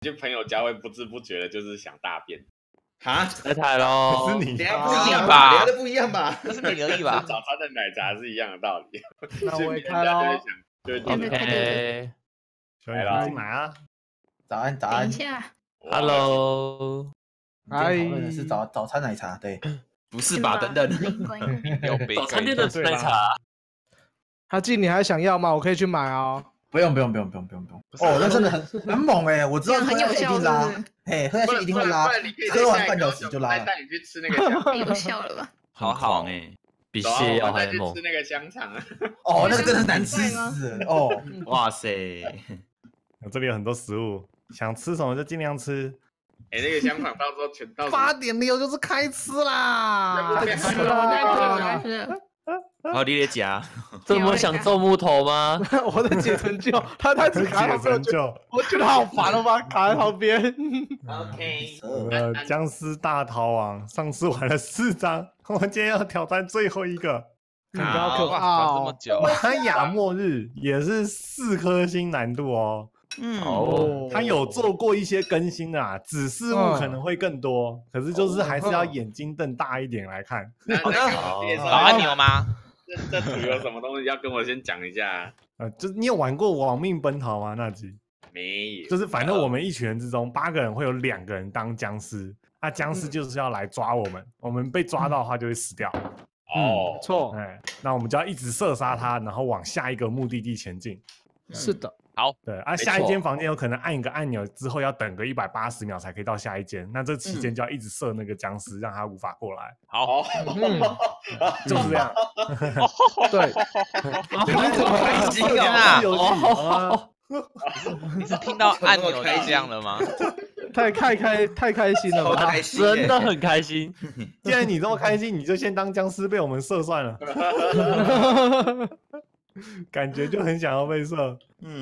就朋友家会不知不觉的就是想大便。 哈， 太太喽， 是你等下不一样吧吧？聊的不一样吧？ 那是你而已吧？ 早餐的奶茶是一样的道理。 那我也就开喽。 就会对对对哎小雨进来啊！ 早安，早安。 等一下， ，Hello， 今天讨论的是早餐奶茶，对， 不是吧？等等，有杯早餐店的奶茶， 哈记，你还想要吗？我可以去买哦。 不用。哦，那真的很猛哎！我知道喝下去一定拉很有效是不是， 嘿，喝下去一定会拉不，然你可以喝完半小时就拉了。 再带你去吃那个香太有效了吧？ 好好哎， 比肠， 泻药我们再去还猛吃。那个香肠啊。 哦，那个真的难吃死了哦。 哇塞， 这里有很多食物，想吃什么就尽量吃。 那个香肠到时候全到 8.6就是开吃啦！ 开吃了，是好，你咧夹， 这么想种木头吗？ 我在解成就，他只卡在成就，我觉得好烦哦，把它卡在旁边。 OK， 我的僵尸大逃亡，上次玩了4张，我们今天要挑战最后一个。比较可怕玩这么哦！ 久， 玛雅末日也是4颗星难度哦。 哦， 他有做过一些更新啊，子事物可能会更多，可是就是还是要眼睛瞪大一点来看。 好的， 找按钮吗？ 这图有什么东西要跟我先讲一下？ 就是你有玩过《亡命奔逃》吗？那集没有， 就是反正我们一群人之中8个人会有2个人当僵尸，那僵尸就是要来抓我们，我们被抓到的话就会死掉。 哦， 错，哎，那我们就要一直射杀他，然后往下一个目的地前进。 是的， 对啊，下一间房间有可能按一个按钮之后要等个180秒才可以到下一间，那这期间就要一直射那个僵尸，让他无法过来。 好， 就是这样。 对， 开心啊！ 游戏你是听到按钮就这样了吗？ 太开心了吧？ 开心真的很开心。 既然你这么开心，你就先当僵尸被我们射算了。感觉就很想要被射。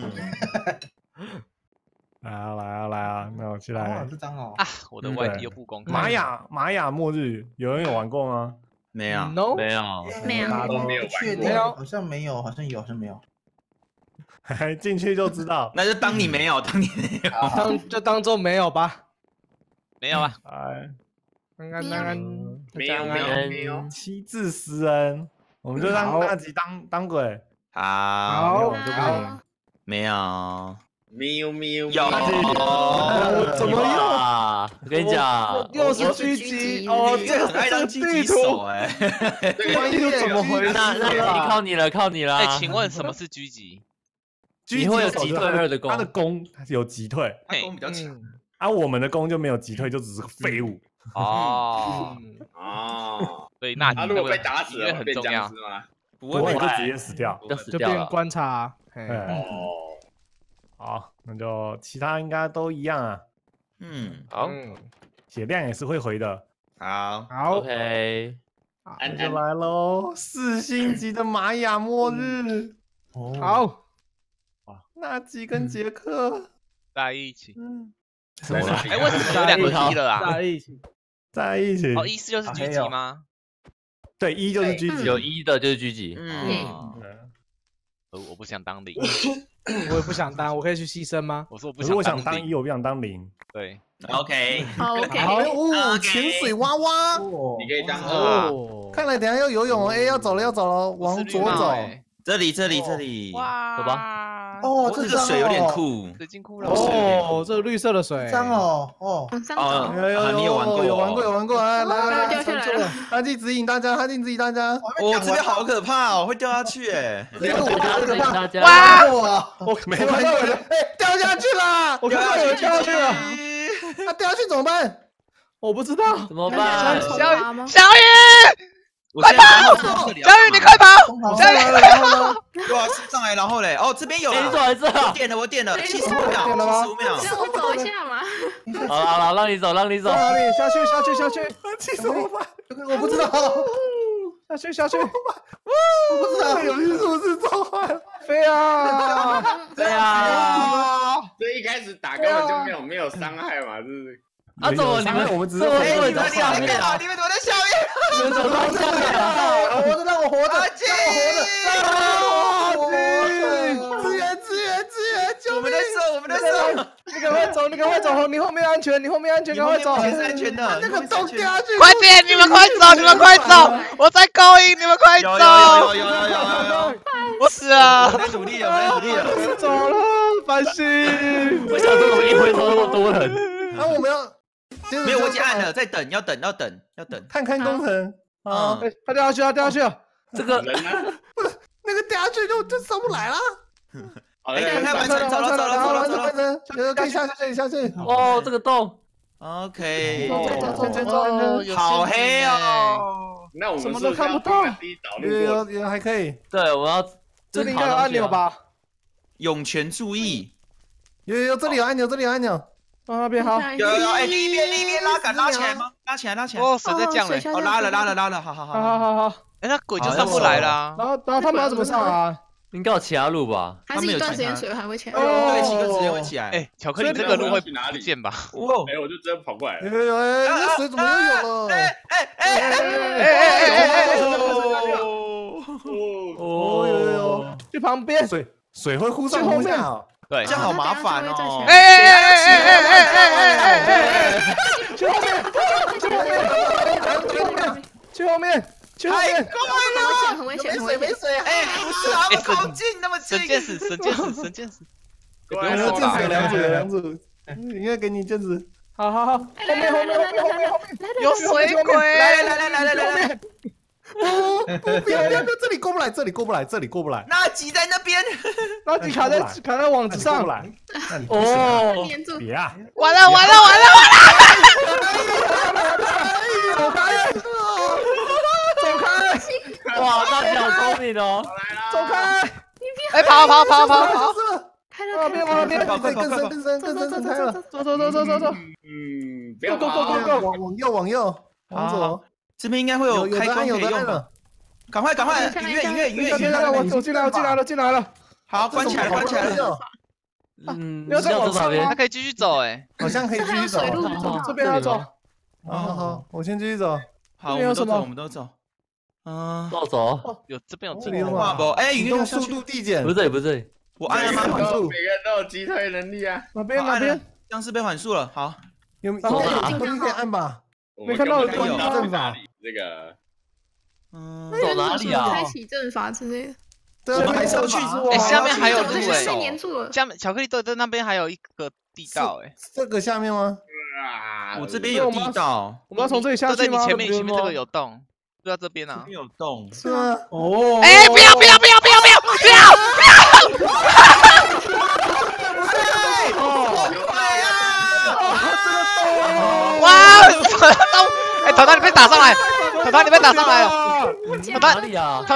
来啊，那我起来。 这张哦， 啊，我的外地又不公开。 玛雅末日，有人有玩过吗？ 没有， ，no， 没有， 没有大家都没有玩过确定？好像没有，好像有，好像没有。 进去就知道。 那就当你没有，当你没有， 就当做没有吧。 没有啊。 哎， 刚没有 7字食人，我们就让大吉当鬼。 好， 就不行。 没有， 喵喵， 有， 怎么又啊？我跟你讲， 又是狙击哦？ 这个很爱当狙击手哎。 万一又怎么回事那靠你了，靠你了。 哎，请问什么是狙击？ 你会有击退2的攻， 他的攻有击退， 他攻比较强。 而我们的攻就没有击退，就只是个废物。 哦，所以那如果被打死了， 很重要吗？ 不会，就直接死掉， 就变观察。 好，那就其他应该都一样啊。 好， 血量也是会回的。 好 ，OK， 那就来喽，4星级的玛雅末日。 好， 纳吉跟杰克在一起。 什么啦？ 哎，为什么有2个1了啊？ 在一起。 哦，意思就是狙击吗？ 对，1就是狙击， 有1的就是狙击。 我不想当0， 我也不想当，我可以去牺牲吗？ 我说我不可是我想当当0。 1，我不想当0。 对 ，OK， 好 OK， 哦，潜水娃娃， 你可以当2。 看来等下要游泳哦，要走了，往左走。 这里， 哇， 走吧。 哦，这个水有点酷， 水晶库了。 哦，这个绿色的水， 脏哦， 你有玩过？ 有玩过，来， 掉下来了。 他去指引大家， 哦，这边好可怕哦，会掉下去哎！ 大家， 哇， 我没看到有人，掉下去了， 我看到有人掉下去了， 他掉下去怎么办？ 我不知道怎么办？ 小雨，快跑！小雨，你快跑！小雨， 然后呢？对啊，上来，然后嘞，哦，这边有， 你走来这， 我点了，75秒，75秒。 让我走一下嘛。 好，让你走。 哪里？下去。 气死我吧！ 我不知道。 下去。 我不知道游戏是不是做坏了？ 飞啊！ 这一开始打根本就没有伤害嘛，是不是？ 啊，怎么我们只是你们在下面啊！你们躲在下面， 你们走到下面啊！ 让我活着！支援！救命！我们在射！ 你赶快走，你赶快走，你后面安全，你后面安全，赶快走。 是安全的， 那个洞掉下去， 快点，你们快走，你们快走，我在勾引，你们快走。 有， 我死了， 我在努力了，我在努力了。 走了，繁星。 我想说怎么一回头那么多人？ 那我们要没有，我已经按了，在等，要等。 看看工程啊， 哎，他掉下去了，掉下去了。 这个人呢？ 那个掉下去就上不来了。 好， 哎， 来看完成，走了， 可以下去，可以下去。 哦，这个洞 OK， 走好黑哦。 那我们什么都看不到第一导路过。 有还可以， 对，我要这里应该有按钮？吧？ 涌泉注意， 有，这里有按钮，这里有按钮。 到那边好。 有，哎，另一边拉起来吗？拉起来。 哦，水在降了， 哦，拉了，好。 好。 哎，那鬼就上不来啦。 然后他们要怎么上啊？ 应该有其他路吧？ 还是一段时间水还会起来？ 对，几个时间会起来。 哎，巧克力这个路会不见吧？ 哇， 哎，我就直接跑过来了。 有，那水怎么又有了？ 哦， 有， 去旁边。 水会忽上忽下哦。 对这，样好麻烦哦。 去后面，去后面。 很危险，很危险。 水啊！ 哎，不是啊，好近，那么近。 神剑士。 有两组，应该给你剑指。 好，后面， 有水鬼， 来， 不要，这里过不来。 那挤在那边， 然后你卡在网子上。 来，那你哦， 黏住。 别啊！ 完了！ 走开！ 哇，那你好聪明哦！ 走开！ 哎，跑！ 开了， 往那边， 更深，开了。 走。 不要跑。 往右，往左。 这边应该会有开关可以用的。赶快，音乐！ 我进来了。 好，关起来了。 嗯， 要再往上吗他可以继续走哎。 好像可以继续走。 这边要走。 好，我先继续走。 好，我们都走。 走， 这边有这里有吗？ 哎， 移动速度递减。 不对， 我按了吗？ 每个人都有击退能力啊。 哪边？ 僵尸被缓速了。好， 有可以按吧？ 没看到有正正法。 这个， 走哪里啊？ 开启阵法之类的。 我们还是要去哎，下面还有路被哎， 黏住了。 下面巧克力豆在那边还有一个地道哎。 这个下面吗？ 我这边有地道。 我们要从这里下去吗？ 在你前面这个有洞，就在这边啊。 有洞。 是吗？ 哦。 哎，不要！哇！哎，团团你被打上来，了。 哪里啊？ 团，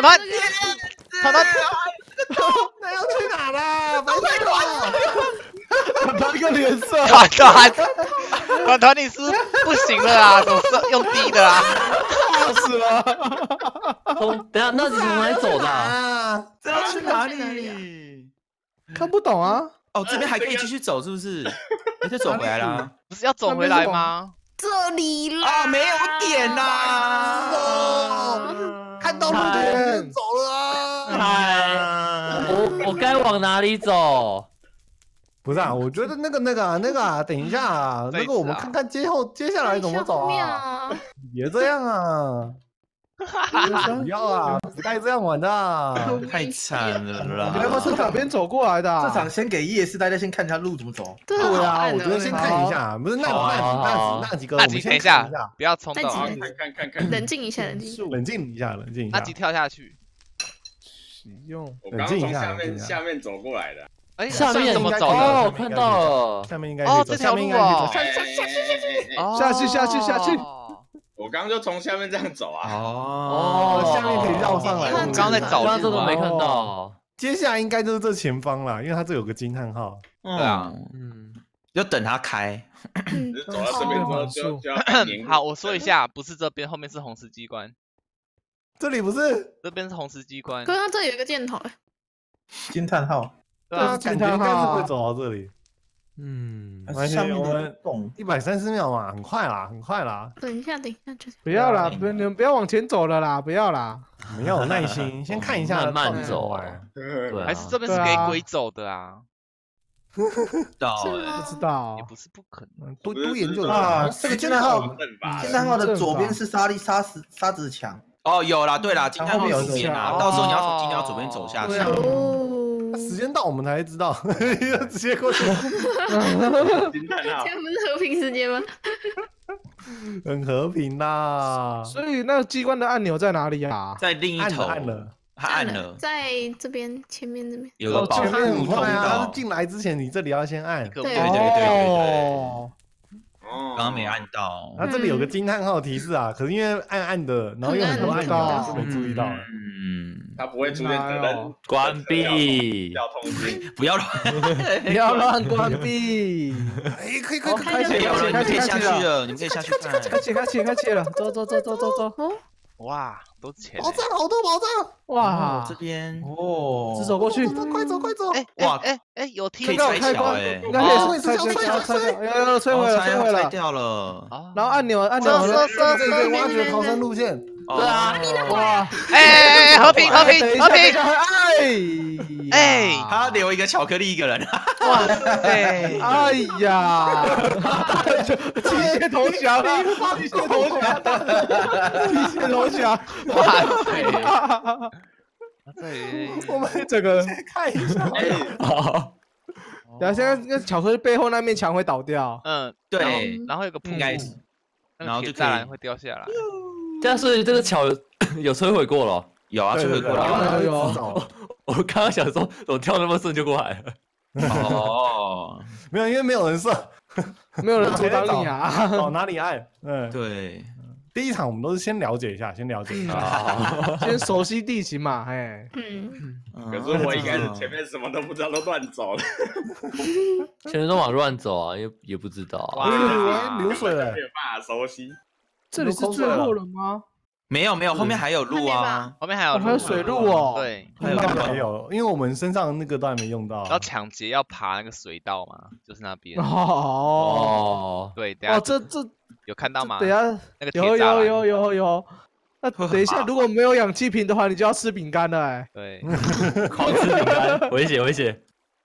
那要去哪啦？白太他一个脸色。 团，你是不行了啊，总是用低的啊。 吓死了。 等下，那你从哪里走的？ 这要去哪里？ 看不懂啊。 哦，这边还可以继续走，是不是？你再走回来啦。 不是要走回来吗？ 这里啦。 啊，没有点呐。 看到路点走了啊！ 我该往哪里走？ 不是啊，我觉得那个等一下，那个我们看看接下来怎么走啊？别这样啊！不要啊！不该这样玩的， 太惨了啦！ 你们是哪边走过来的？ 这场先给夜市，大家先看一下路怎么走。 对啊，我觉得先看一下，不是那几个， 那几等一下，不要冲动， 看， 冷静一下。 冷静一下。 那几跳下去， 使用。 我刚从下面走过来的。 哎， 下面怎么走的？ 哦，看到了， 下面应该这条路啊， 下去。 我刚刚就从下面这样走啊。 下面可以绕上来。 我们刚刚在找， 刚刚这都没看到。 接下来应该就是这前方啦，因为它这有个惊叹号。 对啊，要等它开。 走到这边就要好，我说一下，不是这边，后面是红石机关。 这里不是？ 这边是红石机关。 可是它这里有一个箭头。 惊叹号。 对啊， 感觉应该是会走到这里。 下面的洞 130秒嘛，很快啦。 等一下， 不要啦，你们不要往前走了啦，不要啦。 没有耐心，先看一下， 慢走。 对，还是这边是给鬼走的啊？ 不知道是哎， 吗不知道也，不是不可能。 多研究啊，这个惊叹号， 吧惊叹号的左边是沙子墙。 哦，有啦，对啦，惊叹号后面有左边啊， 墙到时候你要从惊叹号左边走下去。 哦， 时间到我们才知道，直接过去， 惊叹号这，样不是和平时间吗？ 很和平啦。 所以那个机关的按钮在哪里啊？ 在另一头， 按了， 他按了， 在这边前面这边。 有个保护前面通很快啊！ 道是。进来之前，你这里要先按。 对对对对对， 哦哦， 刚刚没按到。 然后这里有个惊叹号提示啊，可是因为暗的，然后有很多按钮，是没注意到。 嗯， 他不会出现责任关闭。 要通知， 不要乱， 不要乱关闭。 哎，可以开启没有了，你们可以下去了， 了，你们可以下去看。 开启了，走走走走走走。 哦， 哇，都是钱欸。 宝藏好多宝藏， 哇， 这边哦， 直走过去， 快走快走！ 哎哇有梯可以子拆桥哎， 应该可以哦拆掉，拆掉，要摧毁了，摧毁了。 拆掉了。 哦然后按钮， 这个挖掘逃生路线， 对啊， 哇， 哎，和平和平和平，哎， 他留一个巧克力一个人。 哇塞， 哎呀，机械投降，机械投降，机械投降， 哇塞，对， 我们这个， 看一下。 好， 然后现在那巧克力背后那面墙会倒掉， 对， 然后有个瀑布应该是， 那然后就可以个铁栅栏会掉下来。 这样所以这个桥有摧毁过了。 有啊，摧毁过了。 有我刚刚想说，怎么跳那么顺就过来了？ 哦， 没有，因为没有人射， 没有人阻挡你啊！ 找哪里按？嗯， 对， 第一场我们都是先了解一下，先了解一下。 啊， 先熟悉地形嘛，哎， 嗯， 可是我一开始前面什么都不知道，都乱走了， 全都往乱走啊，也不知道啊。 哇，流水了没，有办法熟悉。 这里是最后了吗？ 没有没有，后面还有路啊， 后面还有哦还有水路哦对， 还有应该路啊没有，因为我们身上那个都还没用到然。后抢劫要爬那个水道嘛，就是那边。 哦， 哦， 对，等哇， 下这有看到吗？ 等下那个铁栅栏。 有。那等一下，如果没有氧气瓶的话，你就要吃饼干了哎。 对， 狂吃饼干，危险危险。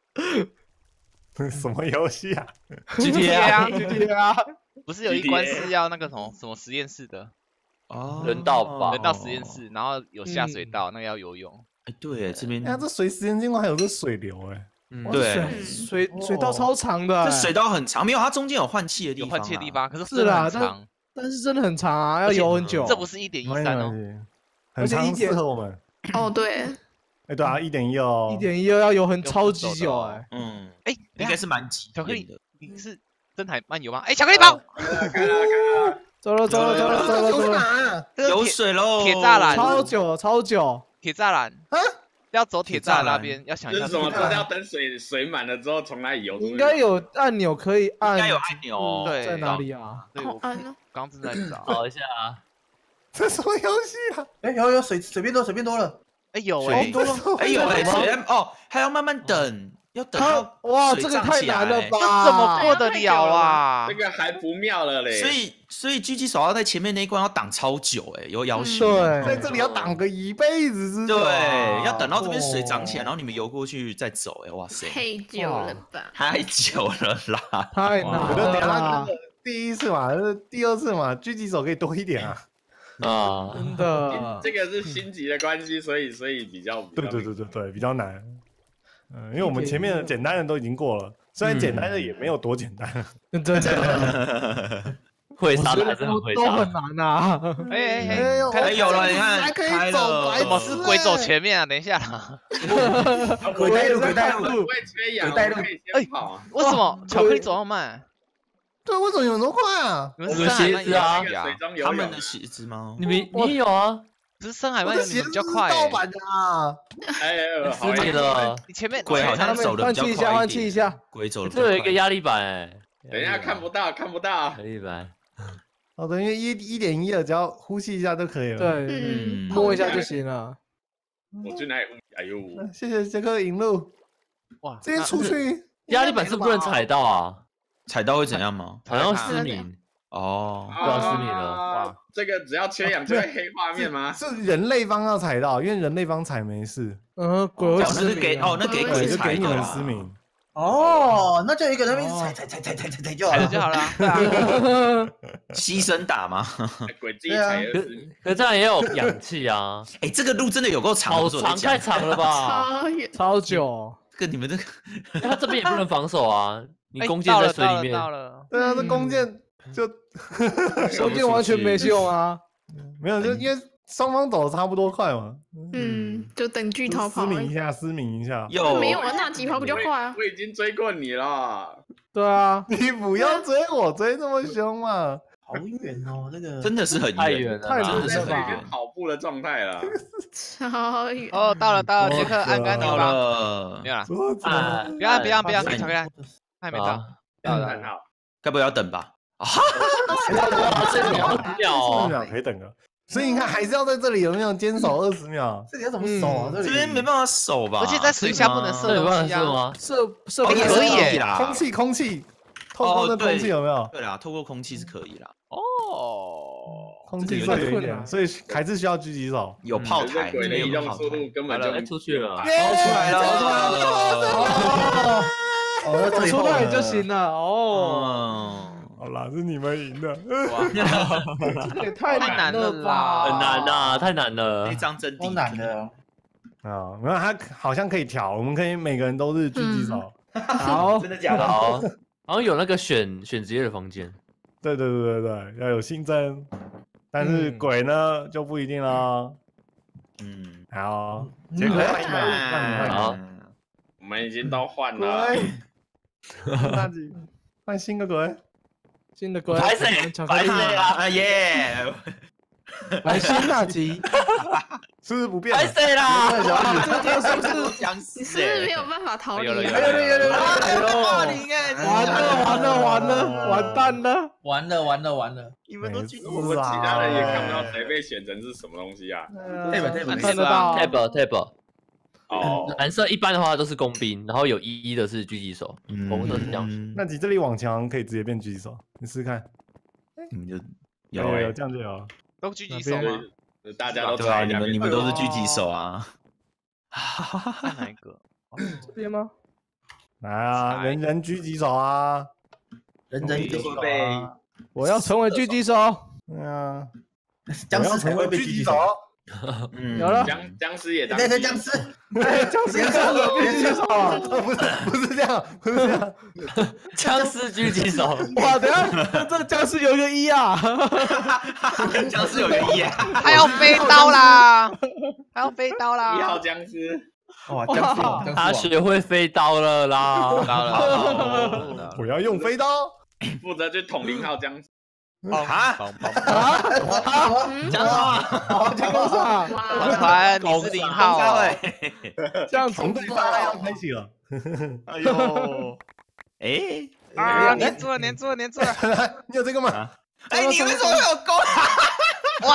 什么游戏啊？ GTA 啊， 对啊， 不是有一关是要那个什么实验室的， 哦人道吧人到实验室，然后有下水道，那个要游泳。 哎，对，这边哎呀，这水时间经过还有这水流哎， 嗯哇对水道超长的哎， 这水道很长，没有，它中间有换气的地有方， 换气的地。方，可是是真的啦很长， 但是真的很长啊，要而且游很久。 这不是1.13哦， 很长，适合我们。 哦对， 哎，对啊，1.1哦， 1.1要游很超级久哎。 嗯， 哎， 应该是蛮急巧克力的。 你是深海漫游吗？哎，巧克力跑， 走了， 这个有水喽， 铁栅栏超久。 铁栅栏啊， 要走铁栅栏那边，要想一下这是什么？这是要等水满了之后从哪里游出去？ 应该有按钮可以按， 应该有按钮哦。 对在哪里啊？ 对，我好按哦。 刚正在找。 找一下啊。 这什么游戏啊？ 哎，有水变多了， 哎有水哎， 哎有哎，水哦，还要慢慢等，要等到哇， 水这个太涨起来难了吧？ 这怎么过得了啊这？个还不妙了嘞。 所以狙击手要在前面那一关要挡超久哎，有要求。 对在这里要挡个一辈子之久对， 啊。 要等到这边水涨起来，然后你们游过去再走哎，哇塞， 太久了吧？ 太久了啦。 太难我觉得等一下那了， 个第一次嘛，第二次嘛，狙击手可以多一点啊。 啊， 真的。 这个是星级的关系，所以比较对，比较难。因为我们前面的简单的都已经过了，虽然简单的也没有多简单。 真的， 会杀的还是很会都很杀。 难啊。 哎， 哎有了，你看还可以开走了， 怎么是鬼走前面啊？等一下啦， 鬼带路， 不会缺氧， 带路可以先跑。 为什么巧克力走那么慢？ 对，为什么有那么快啊？ 你们我们是深海漫鞋子啊游比啊水？中游泳他们的鞋子吗？ 你有啊？ 不是深海我漫游，你的鞋子是们比较快欸。 盗版的啊！ 哎，好失礼了， 你前面鬼好像走的比较快一点， 换气一下， 鬼走的这有一个压力板哎。 等一下看不到。 压力板。 哦，对，因为1.1了，只要呼吸一下就可以了。， 对， 嗯， 摸一下就行了。 我去哪里？哎呦， 谢谢杰克引路， 哇， 直接出去。 压力板是不能踩到啊， 踩到会怎样吗？ 好像失明。 哦， 不知道失明了哇，这个只要缺氧就会黑画面吗？ 是人类方要踩到，因为人类方踩没事， 鬼会那是失明啊。 给那给鬼对，就给你们踩的啦失明。 哦，那就一个人一直踩就好了。 踩了就好了。对啊， 牺牲打吗？ 鬼自己踩可 20米。 可这样也有氧气啊， 哎，这个路真的有够长， 好不是我在长， 讲太长了吧？ 超远， 超久。 这个你们这个他这边也不能防守啊，你弓箭到了在水里面， 到了。 对啊，这弓箭就弓箭完全没用啊。 没有，就因为双方走的差不多快嘛。 就等巨头跑而已。 失明一下，失明一下。 有没有啊，纳吉跑比较快啊。 我已经追过你了。 对啊， 你不要追我，追这么凶嘛！ 好远哦，那个真的是很太远了太真的是在水很远边。跑步的状态了。 超远。 哦，到了，杰克按杆到吧。 了没，有了， 啊， 不要，巧克力，还没到。到了， 很好。 该不会要等吧？ 哇，这秒 20秒可以等个，所以你看还是要在这里有没有坚守20秒？ 这里要怎么守啊？ 这边没办法守吧？ 而且在水下不能射这有办东西啊。 法是吗？ 射也可以耶啦， 空气，透过这空气有没有？ 对啦，透过空气是可以啦。 哦， 空气会有一点，所以还是需要狙击手。 有炮台， 鬼的移动速度根本就哎，出去了， 跑出来了。 哦， 走出那里就行了。 哦， 好啦，是你们赢的。 这也太难了了吧？ 很难呐，太难了那。张真好难的。 啊，没有，他好像可以调，我们可以每个人都是狙击手。 好， 真的假的？ 好，好像有那个选职业的房间。 对，要有新增，但是鬼呢就不一定了。好，杰克换一个，换好， 我们已经都换了。 那换新的鬼。 新的鬼， 白色巧克力， 啊耶！ 来新纳吉， 是不是不变？ 白谁啦？ 这个是不是？ 僵你是不是没有办法逃离？ 有了， 完蛋了！ 完了！ 你们都去我们其他人也看不到谁被选成是什么东西啊。 看得到 table。 哦， 蓝色一般的话都是工兵，然后有1的是狙击手，红色是这样。 那你这里往墙可以直接变狙击手，你试试看。 你们就有这样就有。 都狙击手吗？ 大家都对啊，你们都是狙击手啊。 看哪一个？ 这边吗？ 来啊，人人狙击手啊！ 人人狙击手啊！ 我要成为狙击手。 对啊， 僵尸才会被狙击手。 有了， 僵尸也当。 对，僵尸， 僵尸当了狙击手， 不是这样，不是这样， 僵尸狙击手。 哇，等下这僵尸有一个1啊！ 僵尸有个1， 他要飞刀啦！他要飞刀啦 ！1号僵尸。 哇，僵尸， 他学会飞刀了啦！ 我要用飞刀， 负责去捅0号僵尸。 啊！ 僵尸啊！ 僵尸啊！ 王传，你是0号， 这样从对方要开启了。 哎呦，哎， 啊！粘住了！你有这个吗？ 哎，你为什么会有钩？ 哇！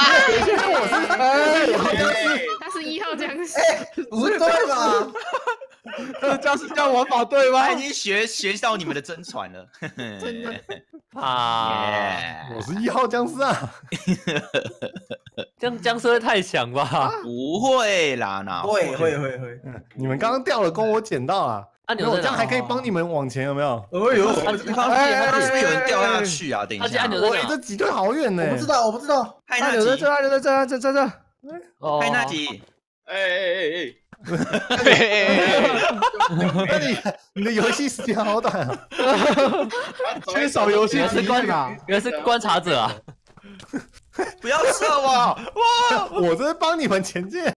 他是1号僵尸。 不对吧？ 这僵尸这样玩法对吗？ 他已经学到你们的真传了。 真的。 我是1号僵尸啊！ 这样僵尸会太强吧？ 不会啦，哪会。 你们刚刚掉了弓，我捡到了。那我这样还可以帮你们往前，有没有？ 哎呦， 是不是有人掉下去啊？等一下， 这几队好远呢！ 我不知道。 害那集，这。 害那集， 哎！ 你的游戏时间好短啊！ 缺少游戏时间啊！ 原来是观察者啊！ 不要射我！哇！ 我这是帮你们前进。